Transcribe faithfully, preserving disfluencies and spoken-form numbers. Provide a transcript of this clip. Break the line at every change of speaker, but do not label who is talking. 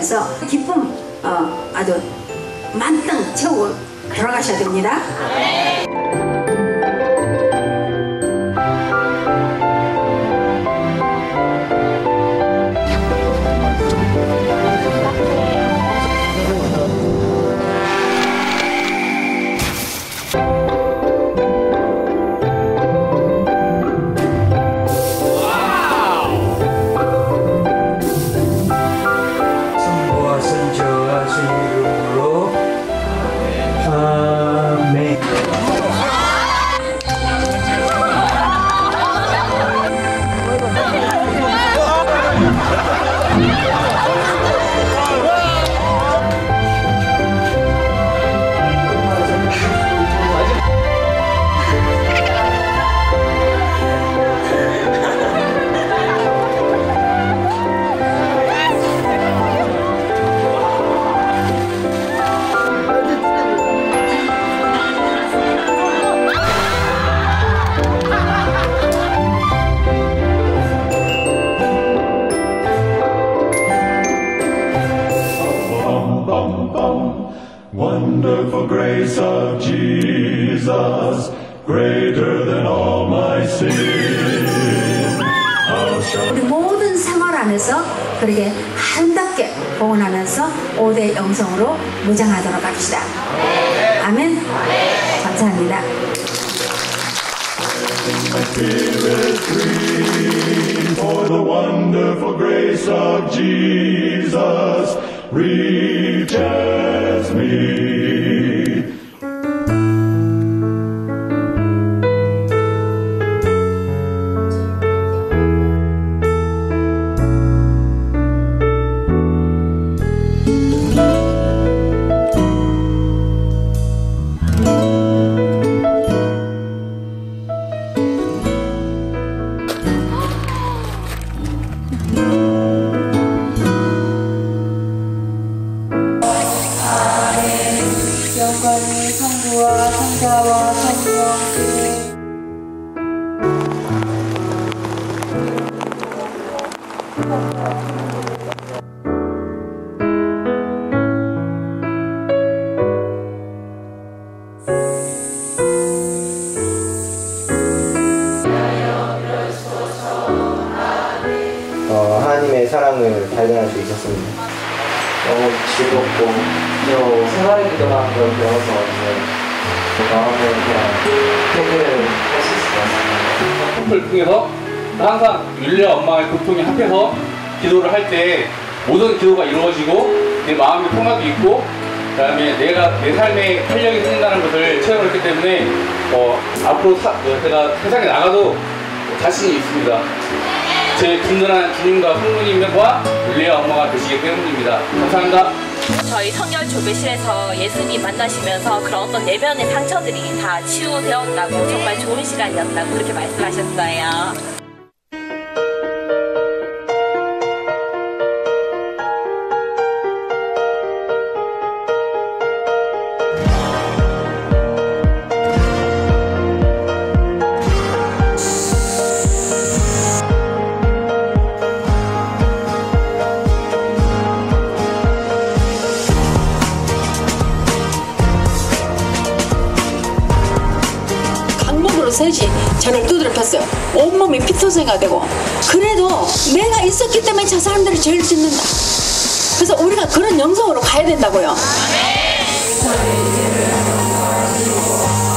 안에서 기쁨 어, 아주 만땅 채우고 들어가셔야 됩니다.
Wonderful grace of Jesus, greater than all my sin.
우리 모든 생활 안에서 그렇게 아름답게 복원하면서 오 대 영성으로 무장하도록 합시다. 아멘. 감사합니다.
For the wonderful grace of Jesus reaches me.
영광이 성부와 성자와 성령께
어, 하나님의 사랑을 발견할 수 있었습니다. 너무 즐겁고 또 생활의 기도라는 걸 배워서 이제 그 마음을 그냥 회개를 할 수 있을 것 같습니다.
을 통해서 항상 율리아 엄마의 고통이 합해서 기도를 할 때 모든 기도가 이루어지고 내 마음의 평화도 있고 그 다음에 내가 내 삶에 활력이 생긴다는 것을 체험했기 때문에 어, 앞으로 사, 제가 세상에 나가도 자신이 있습니다. 제 든든한 주님과 성모님과 율리아 엄마가 되시기 때문입니다. 감사합니다.
저희 성결 조배실에서 예수님 만나시면서 그런 어떤 내면의 상처들이 다 치유되었다고 정말 좋은 시간이었다고 그렇게 말씀하셨어요.
셋이 저를 두드려 폈어요. 온몸이 피터생가 되고. 그래도 내가 있었기 때문에 저 사람들이 죄를 짓는다. 그래서 우리가 그런 영성으로 가야 된다고요.